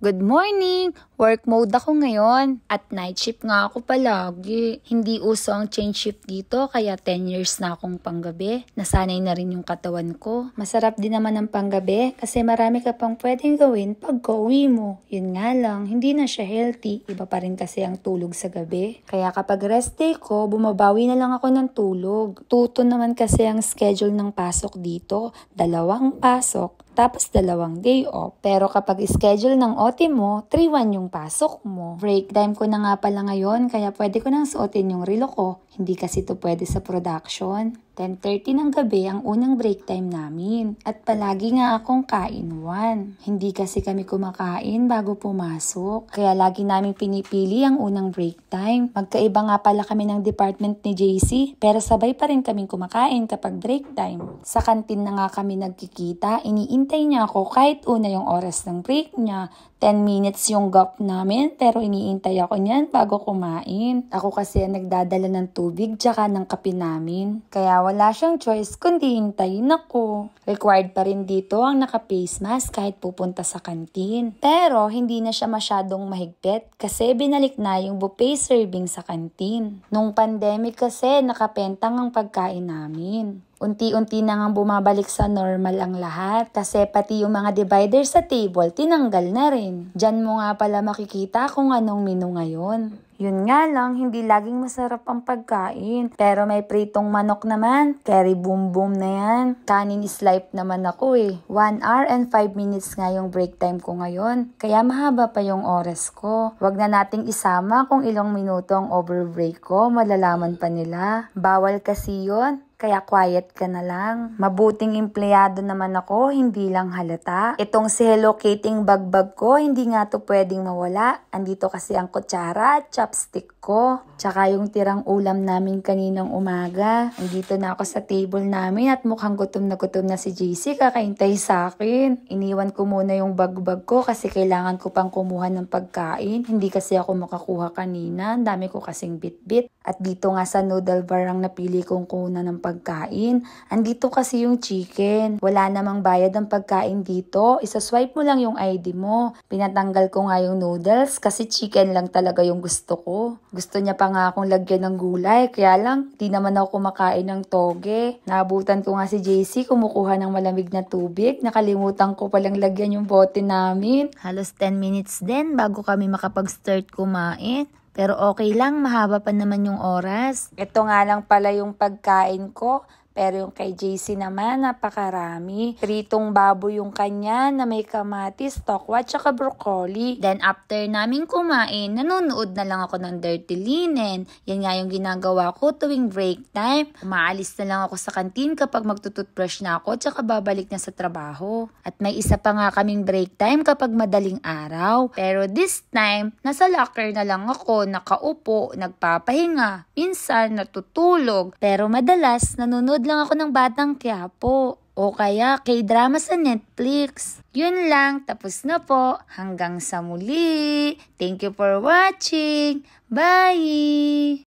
Good morning! Work mode ako ngayon at night shift nga ako palagi. Hindi uso ang change shift dito kaya 10 years na akong panggabi. Nasanay na rin yung katawan ko. Masarap din naman ang panggabi kasi marami ka pang pwedeng gawin pagka-uwi mo. Yun nga lang, hindi na siya healthy. Iba pa rin kasi ang tulog sa gabi. Kaya kapag rest day ko, bumabawi na lang ako ng tulog. Tuto naman kasi ang schedule ng pasok dito. 2 pasok. Tapos 2 day off. Pero kapag schedule ng OT mo, 3-1 yung pasok mo. Break time ko na nga pala ngayon, kaya pwede ko nang suotin yung relo ko. Hindi kasi to pwede sa production. 10:30 ng gabi ang unang break time namin. At palagi nga akong kain 1. Hindi kasi kami kumakain bago pumasok. Kaya lagi namin pinipili ang unang break time. Magkaiba nga pala kami ng department ni JC, pero sabay pa rin kaming kumakain kapag break time. Sa kantin na nga kami nagkikita, iniintay niya ako kahit una yung oras ng break niya. 10 minutes yung gap namin, pero iniintay ako niyan bago kumain. Ako kasi ang nagdadala ng tubig tsaka ng kape namin. Kaya wala siyang choice kundi hintayin ako. Required pa rin dito ang naka-face mask kahit pupunta sa kantin. Pero hindi na siya masyadong mahigpit kasi binalik na yung buffet serving sa kantin. Nung pandemic kasi nakapentang ang pagkain namin. Unti-unti na nga bumabalik sa normal ang lahat kasi pati yung mga divider sa table tinanggal na rin. Diyan mo nga pala makikita kung anong menu ngayon. Yun nga lang, hindi laging masarap ang pagkain. Pero may pritong manok naman. Curry boom boom na yan. Kanin is life naman ako 1 hour and 5 minutes nga yung break time ko ngayon. Kaya mahaba pa yung oras ko. Wag na nating isama kung ilang minuto ang over break ko. Malalaman pa nila. Bawal kasi yun. Kaya quiet ka na lang. Mabuting empleyado naman ako, hindi lang halata. Itong si Hello Kitty bagbag ko, hindi nga to pwedeng mawala. Andito kasi ang kutsara at chopstick ko. Tsaka yung tirang ulam namin kaninang umaga. Andito na ako sa table namin at mukhang gutom na si JC kakaintay sa akin. Iniwan ko muna yung bagbag ko kasi kailangan ko pang kumuha ng pagkain. Hindi kasi ako makakuha kanina. Ang dami ko kasing bit-bit. At dito nga sa noodle bar ang napili kong kuna ng pagkain. Andito kasi yung chicken. Wala namang bayad ang pagkain dito. Isa-swipe mo lang yung ID mo. Pinatanggal ko nga yung noodles kasi chicken lang talaga yung gusto ko. Gusto niya pa nga akong lagyan ng gulay. Kaya lang, di naman ako kumakain ng toge. Naabutan ko nga si JC kumukuha ng malamig na tubig. Nakalimutan ko palang lagyan yung bote namin. Halos 10 minutes din bago kami makapag-start kumain. Pero okay lang, mahaba pa naman yung oras. Ito nga lang pala yung pagkain ko. Pero yung kay JC naman, napakarami. Pritong baboy yung kanya na may kamatis, tokwa, tsaka broccoli. Then after namin kumain, nanonood na lang ako ng Dirty Linen. Yan nga yung ginagawa ko tuwing break time. Umaalis na lang ako sa kantin kapag magtututbrush na ako, tsaka babalik na sa trabaho. At may isa pa nga kaming break time kapag madaling araw. Pero this time, nasa locker na lang ako, nakaupo, nagpapahinga. Minsan, natutulog. Pero madalas, nanonood lang ako ng Batang Quiapo o kaya K-drama sa Netflix. Yun lang, tapos na po. Hanggang sa muli. Thank you for watching. Bye!